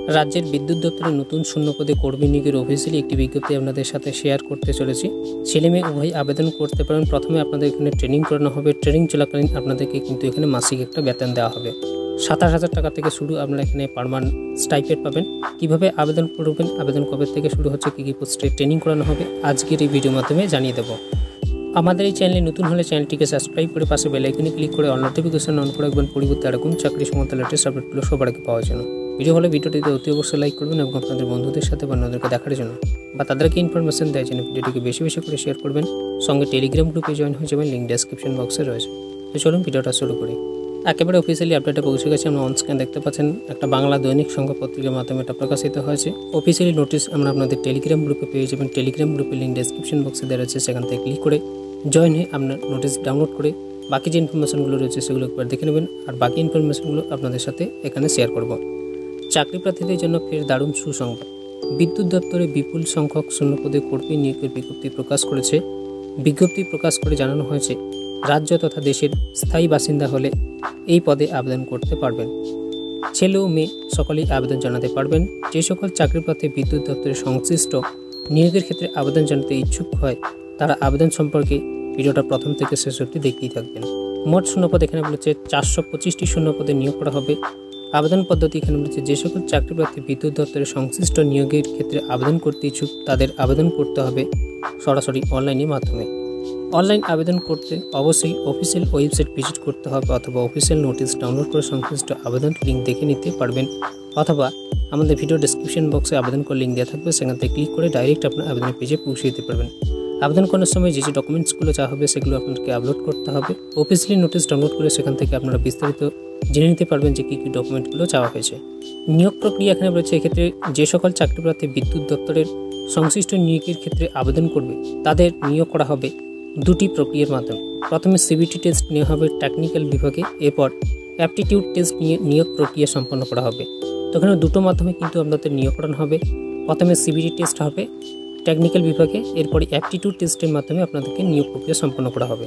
রাজ্যের বিদ্যুৎ দপ্তরের নতুন শূন্যপদে কর্মী নিয়োগের অফিসিয়ালি একটি বিজ্ঞপ্তি আপনাদের সাথে শেয়ার করতে চলেছি। ছেলে মেয়ে উভয় আবেদন করতে পারেন। প্রথমে আপনাদের এখানে ট্রেনিং করানো হবে। ট্রেনিং চলাকালীন আপনাদেরকে কিন্তু এখানে মাসিক একটা বেতন দেওয়া হবে। 27,000 টাকা থেকে শুরু। আপনারা এখানে পার্মানেন্ট স্টাইপেন্ড পাবেন। কিভাবে আবেদন করবেন, আবেদন কবে থেকে শুরু হচ্ছে, কী কী পোস্টে ট্রেনিং করানো হবে, আজকের এই ভিডিওর মাধ্যমে জানিয়ে দেবো। আমাদের এই চ্যানেলে নতুন হলে চ্যানেলটিকে সাবস্ক্রাইব করে পাশে বেল আইকনে ক্লিক করে অল নোটিফিকেশন অন করে রাখবেন, পরিবর্তে এরকম চাকরি সংক্রান্ত লেটেস্ট আপডেটগুলো সবার আগে পাওয়ার জন্য। ভিডিও হলে ভিডিওটিতে অতি অবশ্যই লাইক করবেন এবং আপনাদের বন্ধুদের সাথে বা অন্যদেরকে দেখার জন্য বা তাদেরকে ইনফরমেশন দেওয়ার জন্য ভিডিওটিকে বেশি বেশি করে শেয়ার করবেন। সঙ্গে টেলিগ্রাম গ্রুপে জয়েন হয়ে যাবেন, লিঙ্ক ডেসক্রিপশন বক্সে রয়েছে। তো চলুন ভিডিওটা শুরু করি। একেবারে অফিসিয়ালি আপডেটে পৌঁছে গেছে। আমরা অন স্ক্রিন দেখতে পাচ্ছেন একটা বাংলা দৈনিক সংবাদ পত্রিকার মাধ্যমে এটা প্রকাশিত হয়েছে। অফিসিয়ালি নোটিশ আমরা আপনাদের টেলিগ্রাম গ্রুপে পেয়ে যাবেন। টেলিগ্রাম গ্রুপের লিঙ্ক ডেসক্রিপশন বক্সে দেওয়া রয়েছে, সেখান থেকে ক্লিক করে জয়েন হয়ে আপনার নোটিশ ডাউনলোড করে বাকি যে ইনফরমেশনগুলো রয়েছে সেগুলো একবার দেখে নেবেন। আর বাকি ইনফরমেশনগুলো আপনাদের সাথে এখানে শেয়ার করব। চাকরি প্রার্থীদের জন্য ফের দারুণ সুসংবাদ। বিদ্যুৎ দপ্তরে বিপুল সংখ্যক শূন্যপদে কর্মী নিয়োগের বিজ্ঞপ্তি প্রকাশ করেছে। বিজ্ঞপ্তি প্রকাশ করে জানানো হয়েছে, রাজ্য তথা দেশের স্থায়ী বাসিন্দা হলে এই পদে আবেদন করতে পারবেন। ছেলে ও মেয়ে সকলেই আবেদন জানাতে পারবেন। যে সকল চাকরি প্রার্থী বিদ্যুৎ দপ্তরের সংশ্লিষ্ট নিয়োগের ক্ষেত্রে আবেদন জানাতে ইচ্ছুক হয় তারা আবেদন সম্পর্কে ভিডিওটা প্রথম থেকে শেষ অবধি দেখতেই থাকবেন। মোট শূন্যপদ এখানে বলেছে 425টি শূন্যপদে নিয়োগ করা হবে। আবেদন পদ্ধতি এখানে বলেছে, যে সকল চাকরি প্রার্থী বিদ্যুৎ দপ্তরের সংশ্লিষ্ট নিয়োগের ক্ষেত্রে আবেদন করতে ইচ্ছুক তাদের আবেদন করতে হবে সরাসরি অনলাইনের মাধ্যমে। অনলাইন আবেদন করতে অবশ্যই অফিসিয়াল ওয়েবসাইট ভিজিট করতে হবে অথবা অফিসিয়াল নোটিশ ডাউনলোড করে সংশ্লিষ্ট আবেদন লিঙ্ক দেখে নিতে পারবেন, অথবা আমাদের ভিডিও ডেসক্রিপশন বক্সে আবেদন করে লিঙ্ক দেওয়া থাকবে, সেখান থেকে ক্লিক করে ডাইরেক্ট আপনার আবেদনের পেজে পৌঁছে দিতে পারবেন। আবেদন করার সময় যে যে ডকুমেন্টসগুলো চাওয়া হবে সেগুলো আপনাকে আপলোড করতে হবে। অফিসিয়ালি নোটিশ ডাউনলোড করে সেখান থেকে আপনারা বিস্তারিত জেনে নিতে পারবেন যে কী কী ডকুমেন্টগুলো চাওয়া হয়েছে। নিয়োগ প্রক্রিয়া এখানে রয়েছে। এক্ষেত্রে যে সকল চাকরি প্রার্থী বিদ্যুৎ দপ্তরের সংশ্লিষ্ট নিয়োগের ক্ষেত্রে আবেদন করবে তাদের নিয়োগ করা হবে দুটি প্রক্রিয়ার মাধ্যমে। প্রথমে সিবিটি টেস্ট নেওয়া হবে টেকনিক্যাল বিভাগে, এরপর অ্যাপটিটিউড টেস্ট নিয়ে নিয়োগ প্রক্রিয়া সম্পন্ন করা হবে। তো এখানে দুটো মাধ্যমে কিন্তু আপনাদের নিয়োগ করানো হবে। প্রথমে সিবিটি টেস্ট হবে টেকনিক্যাল বিভাগে, এরপরে অ্যাপটিটিউড টেস্টের মাধ্যমে আপনাদেরকে নিয়োগ প্রক্রিয়া সম্পন্ন করা হবে।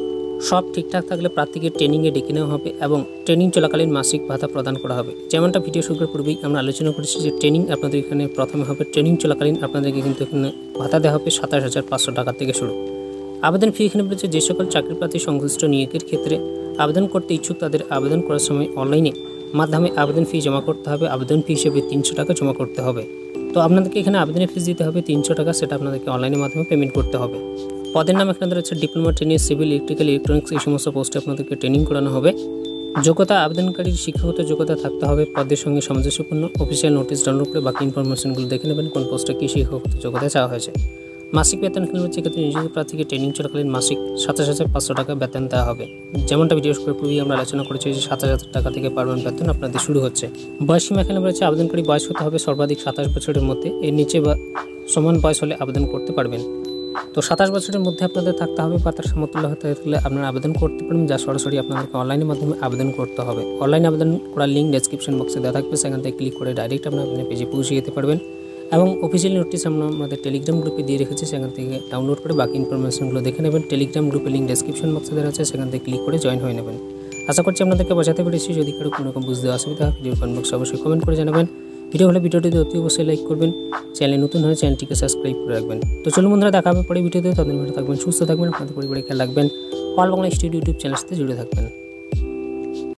সব ঠিকঠাক থাকলে প্রার্থীকে ট্রেনিংয়ে ডেকে নেওয়া হবে এবং ট্রেনিং চলাকালীন মাসিক ভাতা প্রদান করা হবে। যেমনটা ভিডিও শুরুর পূর্বেই আমরা আলোচনা করেছি যে ট্রেনিং আপনাদের এখানে প্রথমে হবে। ট্রেনিং চলাকালীন আপনাদেরকে কিন্তু এখানে ভাতা দেওয়া হবে 27,500 টাকা থেকে শুরু। আবেদন ফি এখানে বলেছে, যে সকল চাকরি প্রার্থী সংশ্লিষ্ট নিয়োগের ক্ষেত্রে আবেদন করতে ইচ্ছুক তাদের আবেদন করার সময় অনলাইনে মাধ্যমে আবেদন ফি জমা করতে হবে। আবেদন ফি হিসেবে 300 টাকা জমা করতে হবে। তো আপনাদেরকে এখানে আবেদনের ফিস দিতে হবে 300 টাকা, সেটা আপনাদেরকে অনলাইনের মাধ্যমে পেমেন্ট করতে হবে। পদের নাম এখানে রয়েছে diploma training civil, electrical, electronics, এই সমস্ত পোস্টে আপনাদেরকে ট্রেনিং করানো হবে। যোগ্যতা আবেদনকারীর শিক্ষাগত যোগ্যতা থাকতে হবে পদের সঙ্গে সামঞ্জস্যপূর্ণ। অফিসিয়াল নোটিশ ডাউনলোড করে বাকি ইনফরমেশনগুলো দেখে নেবেন কোন পোস্টে কী শিক্ষাগত যোগ্যতা চাওয়া হয়েছে। মাসিক বেতন এখানে হচ্ছে, ক্ষেত্রে নিয়োজিত প্রার্থীকে ট্রেনিং চলাকালীন মাসিক 27,500 টাকা বেতন দেওয়া হবে। যেমনটা ভিডিও পূর্বেই আমরা আলোচনা করেছি যে 27,000 টাকা থেকে পার্মানেন্ট বেতন আপনাদের শুরু হচ্ছে। বয়সীমা এখানে রয়েছে, আবেদনকারী বয়স হতে হবে সর্বাধিক 27 বছরের মধ্যে, এর নিচে বা সমান বয়স হলে আবেদন করতে পারবেন। তো 27 বছরের মধ্যে আপনাদের থাকতে হবে বা তার সমতুল্য হতে হলে আপনারা আবেদন করতে পারবেন, যা সরাসরি আপনাদেরকে অনলাইনের মাধ্যমে আবেদন করতে হবে। অনলাইন আবেদন করার লিঙ্ক ডেসক্রিপশন বক্সে দেওয়া থাকবে, সেখান থেকে ক্লিক করে ডাইরেক্ট আপনার আবেদনের পেজে পৌঁছে যেতে পারবেন। এবং অফিসিয়াল নোটিশ আমরা আমাদের টেলিগ্রাম গ্রুপে দিয়ে রেখেছি, সেখান থেকে ডাউনলোড করে বাকি ইনফরমেশনগুলো দেখে নেবেন। টেলিগ্রাম গ্রুপের লিঙ্ক ডেসক্রিপশন বক্সে দেওয়া আছে, সেখান থেকে ক্লিক করে জয়েন হয়ে নেবেন। আশা করছি আপনাদেরকে বোঝাতে পেরেছি। যদি কারো কোনো রকম বুঝতে অসুবিধা হয় ভিডিও কমেন্ট বক্সে অবশ্যই কমেন্ট করে জানাবেন। ভিডিও হলে ভিডিওটিতে অতি অবশ্যই লাইক করবেন। চ্যানেলে নতুন হলে চ্যানেলটিকে সাবস্ক্রাইব করে রাখবেন। তো চলুন বন্ধুরা, দেখা হবে পরে ভিডিওতে। ততদিন ভালো থাকবেন, সুস্থ থাকবেন, আপনাদের পরিবারে খেয়াল রাখবেন। অল বাংলা স্টুডিও ইউটিউব চ্যানেলের সাথে জুড়ে থাকবেন।